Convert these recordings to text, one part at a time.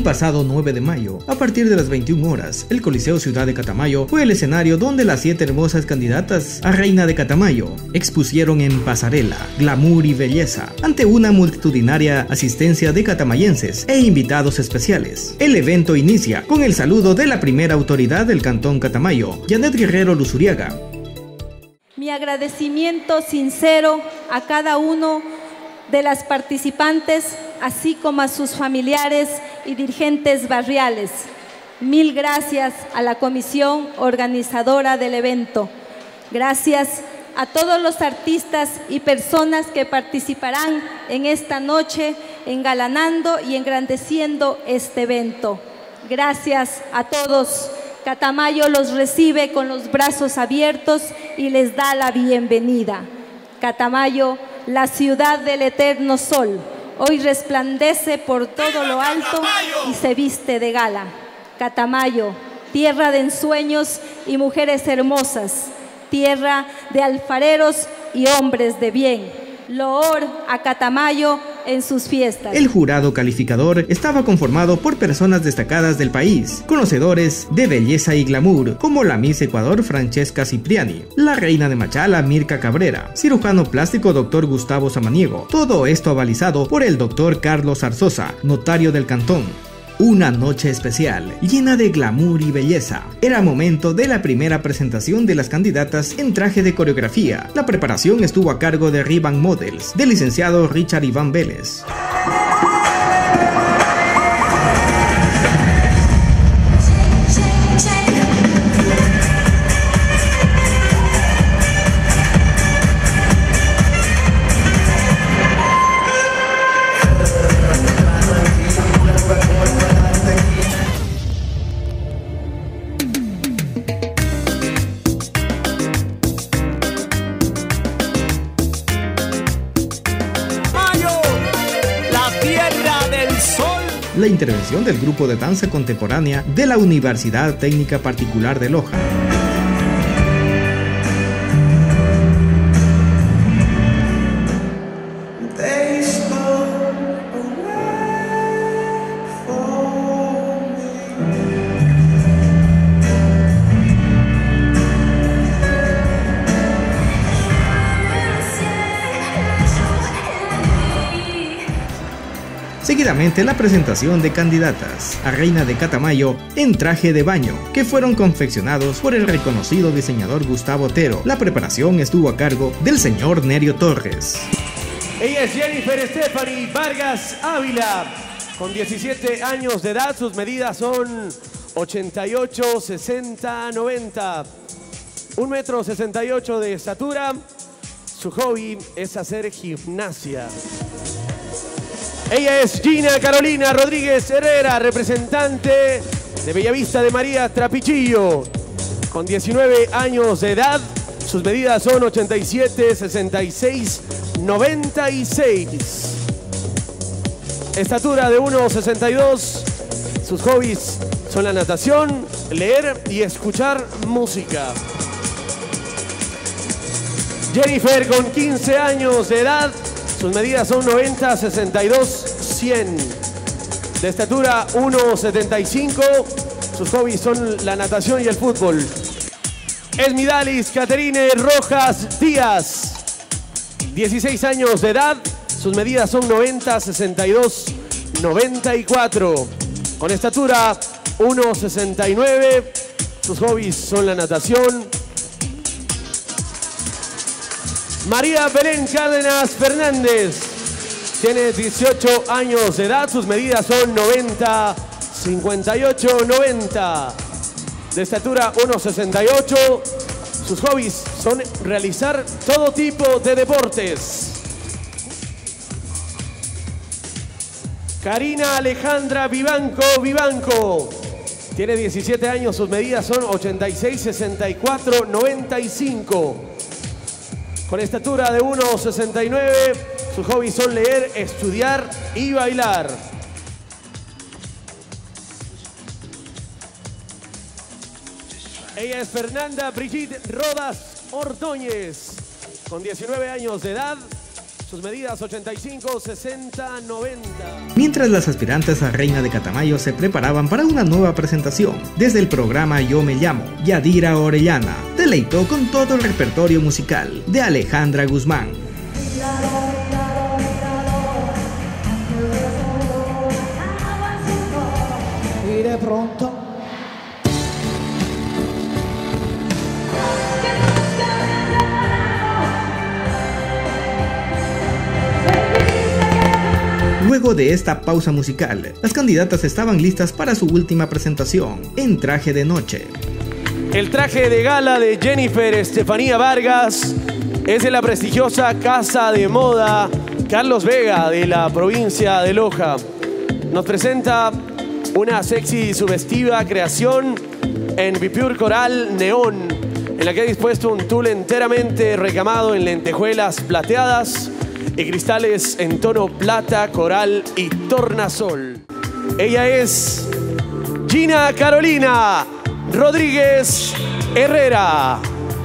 pasado 9 de mayo, a partir de las 21 horas, el Coliseo Ciudad de Catamayo fue el escenario donde las 7 hermosas candidatas a Reina de Catamayo expusieron en pasarela, glamour y belleza ante una multitudinaria asistencia de catamayenses e invitados especiales. El evento inicia con el saludo de la primera autoridad del Cantón Catamayo, Janet Guerrero Luzuriaga. Mi agradecimiento sincero a cada uno de las participantes, así como a sus familiares y dirigentes barriales. Mil gracias a la comisión organizadora del evento. Gracias a todos los artistas y personas que participarán en esta noche engalanando y engrandeciendo este evento. Gracias a todos. Catamayo los recibe con los brazos abiertos y les da la bienvenida. Catamayo, la ciudad del eterno sol, hoy resplandece por todo lo alto y se viste de gala. Catamayo, tierra de ensueños y mujeres hermosas, tierra de alfareros y hombres de bien. Loor a Catamayo en sus fiestas. El jurado calificador estaba conformado por personas destacadas del país, conocedores de belleza y glamour, como la Miss Ecuador Francesca Cipriani, la reina de Machala Mirka Cabrera, cirujano plástico Dr. Gustavo Samaniego. Todo esto avalizado por el Dr. Carlos Arzosa, notario del cantón. Una noche especial, llena de glamour y belleza. Era momento de la primera presentación de las candidatas en traje de coreografía. La preparación estuvo a cargo de Riban Models, del licenciado Richard Iván Vélez. La intervención del grupo de danza contemporánea de la Universidad Técnica Particular de Loja. Seguidamente la presentación de candidatas a Reina de Catamayo en traje de baño, que fueron confeccionados por el reconocido diseñador Gustavo Otero. La preparación estuvo a cargo del señor Nerio Torres. Ella es Jennifer Stephanie Vargas Ávila, con 17 años de edad. Sus medidas son 88, 60, 90. 1,68 m de estatura. Su hobby es hacer gimnasia. Ella es Gina Carolina Rodríguez Herrera, representante de Bellavista de María Trapichillo. Con 19 años de edad, sus medidas son 87, 66, 96. Estatura de 1,62. Sus hobbies son la natación, leer y escuchar música. Jennifer, con 15 años de edad, sus medidas son 90, 62, 100. De estatura 1,75. Sus hobbies son la natación y el fútbol. Esmidalis Caterine Rojas Díaz. 16 años de edad. Sus medidas son 90, 62, 94. Con estatura 1,69. Sus hobbies son la natación. María Belén Cárdenas Fernández, tiene 18 años de edad, sus medidas son 90, 58, 90. De estatura 1,68, sus hobbies son realizar todo tipo de deportes. Karina Alejandra Vivanco, tiene 17 años, sus medidas son 86, 64, 95. Con estatura de 1,69, sus hobbies son leer, estudiar y bailar. Ella es Fernanda Brigitte Rodas Ordóñez, con 19 años de edad. Sus medidas 85, 60, 90. Mientras las aspirantes a reina de Catamayo se preparaban para una nueva presentación, desde el programa Yo Me Llamo, Yadira Orellana deleitó con todo el repertorio musical de Alejandra Guzmán. Y de pronto Luego de esta pausa musical, las candidatas estaban listas para su última presentación, en traje de noche. El traje de gala de Jennifer Estefanía Vargas es de la prestigiosa casa de moda Carlos Vega de la provincia de Loja. Nos presenta una sexy y sugestiva creación en bipure coral neón, en la que ha dispuesto un tul enteramente recamado en lentejuelas plateadas y cristales en tono plata, coral y tornasol. Ella es Gina Carolina Rodríguez Herrera,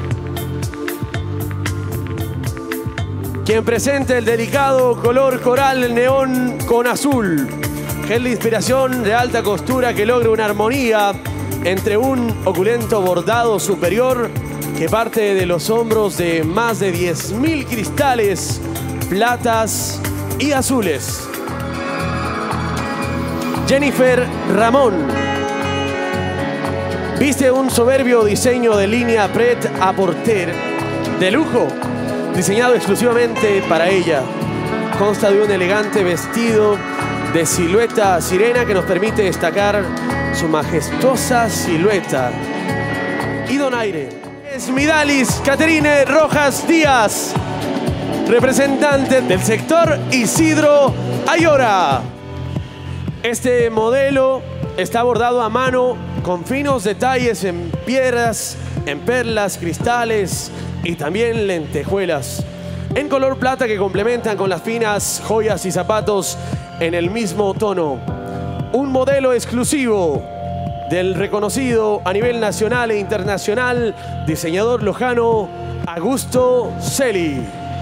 quien presenta el delicado color coral neón con azul, que es la inspiración de alta costura que logra una armonía entre un opulento bordado superior que parte de los hombros de más de 10.000 cristales, platas y azules. Jennifer Ramón viste un soberbio diseño de línea pret-à-porter de lujo, diseñado exclusivamente para ella. Consta de un elegante vestido de silueta sirena que nos permite destacar su majestuosa silueta y donaire. Es Midalis Caterine Rojas Díaz, representante del sector Isidro Ayora. Este modelo está bordado a mano con finos detalles en piedras, en perlas, cristales y también lentejuelas, en color plata, que complementan con las finas joyas y zapatos en el mismo tono. Un modelo exclusivo del reconocido a nivel nacional e internacional diseñador lojano Augusto Celi.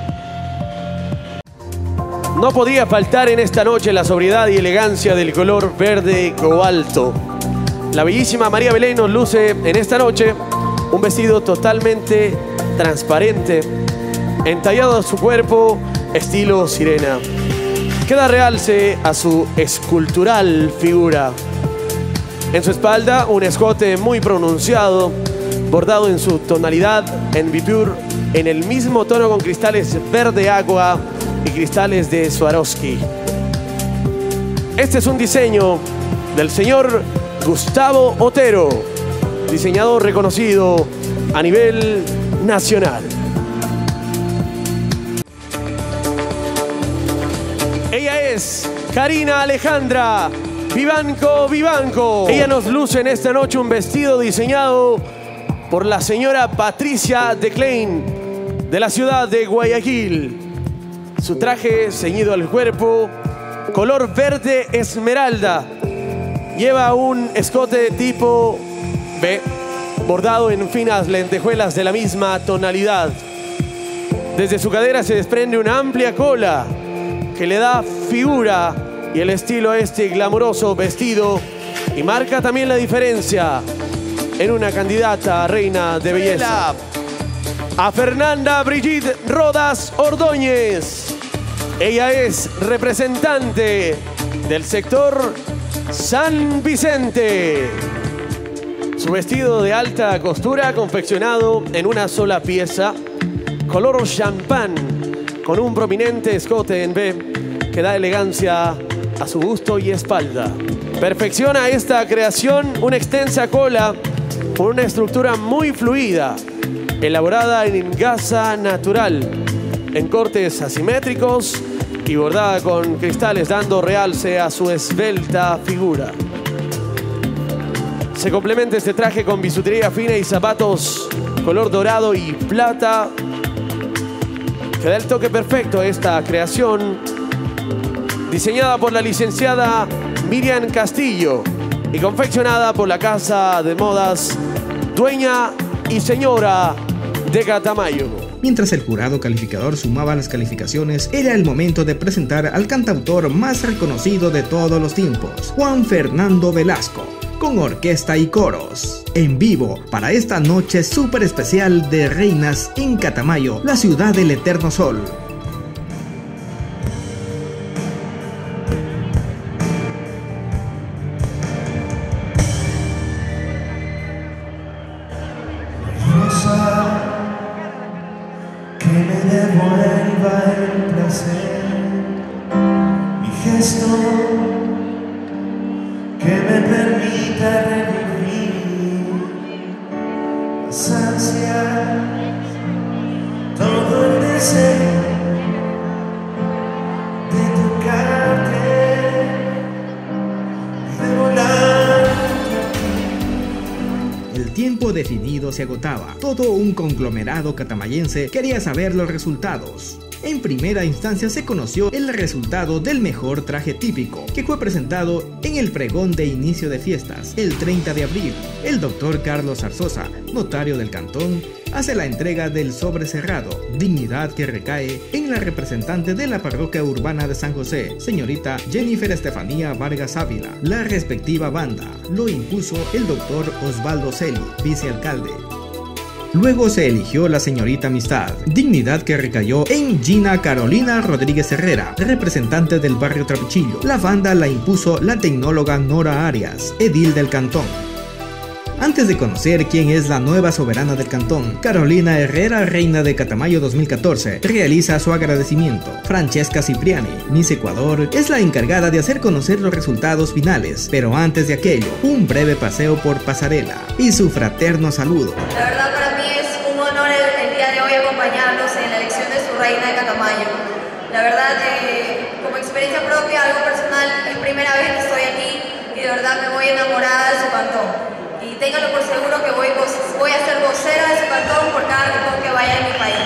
No podía faltar en esta noche la sobriedad y elegancia del color verde cobalto. La bellísima María Belén nos luce en esta noche un vestido totalmente transparente, entallado a su cuerpo, estilo sirena, que da realce a su escultural figura. En su espalda, un escote muy pronunciado, bordado en su tonalidad en bipure, en el mismo tono con cristales verde agua y cristales de Swarovski. Este es un diseño del señor Gustavo Otero, diseñador reconocido a nivel nacional. Ella es Karina Alejandra Vivanco. Ella nos luce en esta noche un vestido diseñado por la señora Patricia de Klein, de la ciudad de Guayaquil. Su traje ceñido al cuerpo, color verde esmeralda. Lleva un escote de tipo B, bordado en finas lentejuelas de la misma tonalidad. Desde su cadera se desprende una amplia cola que le da figura y el estilo a este glamuroso vestido, y marca también la diferencia en una candidata a reina de belleza. A Fernanda Brigitte Rodas Ordóñez. Ella es representante del sector San Vicente. Su vestido de alta costura, confeccionado en una sola pieza, color champán, con un prominente escote en B que da elegancia a su busto y espalda. Perfecciona esta creación una extensa cola con una estructura muy fluida, elaborada en gasa natural, en cortes asimétricos y bordada con cristales, dando realce a su esbelta figura. Se complementa este traje con bisutería fina y zapatos color dorado y plata, que da el toque perfecto a esta creación, diseñada por la licenciada Miriam Castillo y confeccionada por la casa de modas Dueña y Señora de Catamayo. Mientras el jurado calificador sumaba las calificaciones, era el momento de presentar al cantautor más reconocido de todos los tiempos, Juan Fernando Velasco, con orquesta y coros, en vivo para esta noche súper especial de Reinas en Catamayo, la ciudad del eterno sol. Que me devuelva el placer, mi gesto que me permita revivir las ansias, todo el deseo de tocarte, de volar. El tiempo definido se agotaba. Todo un conglomerado catamayense quería saber los resultados. En primera instancia se conoció el resultado del mejor traje típico, que fue presentado en el pregón de inicio de fiestas, el 30 de abril. El doctor Carlos Arzosa, notario del cantón, hace la entrega del sobre cerrado, dignidad que recae en la representante de la parroquia urbana de San José, señorita Jennifer Estefanía Vargas Ávila. La respectiva banda lo impuso el doctor Osvaldo Celi, vicealcalde. Luego se eligió la señorita Amistad, dignidad que recayó en Gina Carolina Rodríguez Herrera, representante del barrio Trapichillo. La banda la impuso la tecnóloga Nora Arias, edil del cantón. Antes de conocer quién es la nueva soberana del cantón, Carolina Herrera, reina de Catamayo 2014, realiza su agradecimiento. Francesca Cipriani, Miss Ecuador, es la encargada de hacer conocer los resultados finales, pero antes de aquello, un breve paseo por pasarela y su fraterno saludo. La verdad para mí es un honor el día de hoy acompañarlos en la elección de su reina de Catamayo. La verdad, como experiencia propia, algo personal, es primera vez que estoy aquí y de verdad me voy enamorada de su cantón. Y ténganlo por seguro que voy a ser vocera de su cantón por cada cantón que vaya en mi país.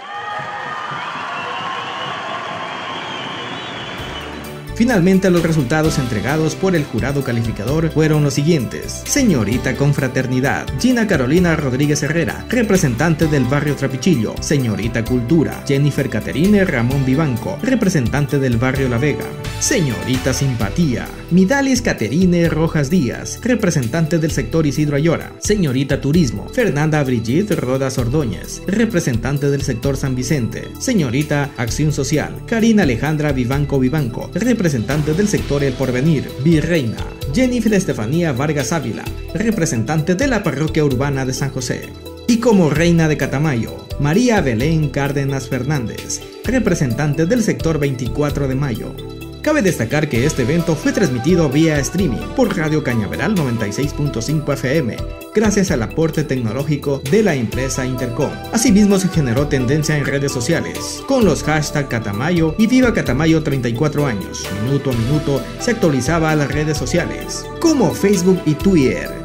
Finalmente, los resultados entregados por el jurado calificador fueron los siguientes. Señorita Confraternidad, Gina Carolina Rodríguez Herrera, representante del barrio Trapichillo. Señorita Cultura, Jennifer Caterine Ramón Vivanco, representante del barrio La Vega. Señorita Simpatía, Midalis Caterine Rojas Díaz, representante del sector Isidro Ayora. Señorita Turismo, Fernanda Brigitte Rodas Ordóñez, representante del sector San Vicente. Señorita Acción Social, Karina Alejandra Vivanco, representante del sector El Porvenir. Virreina, Jennifer Estefanía Vargas Ávila, representante de la parroquia urbana de San José. Y como reina de Catamayo, María Belén Cárdenas Fernández, representante del sector 24 de Mayo. Cabe destacar que este evento fue transmitido vía streaming por Radio Cañaveral 96.5 FM, gracias al aporte tecnológico de la empresa Intercom. Asimismo se generó tendencia en redes sociales, con los hashtags Catamayo y Viva Catamayo 34 años. Minuto a minuto se actualizaba a las redes sociales, como Facebook y Twitter.